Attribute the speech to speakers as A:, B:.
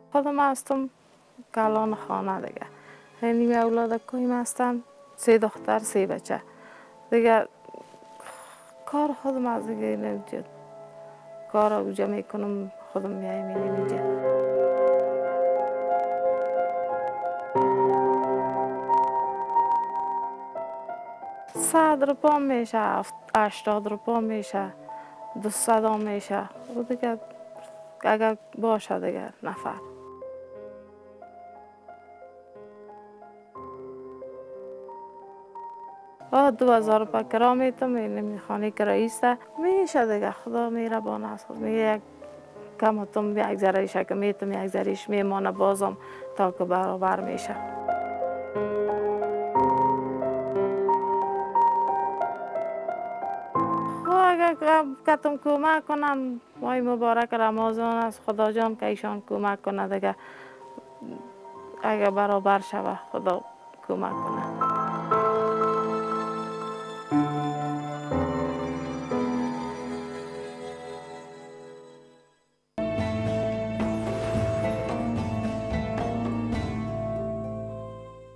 A: خودم هستم کلان خانه دیگه. یعنی اولاد کویم هستن 3 دختر 3 بچه دیگه. کار خودم از دیگه نمیجد. کار اوجا میکنم خودم میایم اینجا. ₹100 میشه، 80 میشه، 200 میشه و دیگه اگر باشه دیگه نفر. 2000 روپه کرا میتم. این خانه کرایی است میشه دیگه. خدا مهربان است. میگه یک کم تم یک ذره که میتم یک ذرهش میمانه بازم تا که برابر میشه. اگر کتم کمک کنن ماه مبارک رمضان است، خدا جان که ایشان کمک کنه دیگه. اگر برابر شوه خدا کمک کنه.